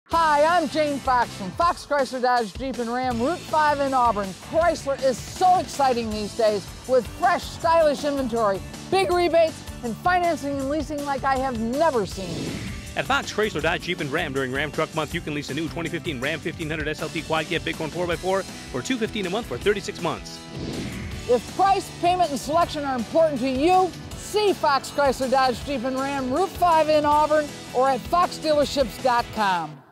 Hi, I'm Jane Fox from Fox Chrysler Dodge Jeep and Ram Route 5 in Auburn. Chrysler is so exciting these days with fresh, stylish inventory, big rebates, and financing and leasing like I have never seen. At Fox Chrysler Dodge Jeep and Ram during Ram Truck Month, you can lease a new 2015 Ram 1500 SLT Quad Cab Bighorn 4x4 for $215 a month for 36 months. If price, payment, and selection are important to you, see Fox Chrysler Dodge Jeep and Ram Route 5 in Auburn or at foxdealerships.com.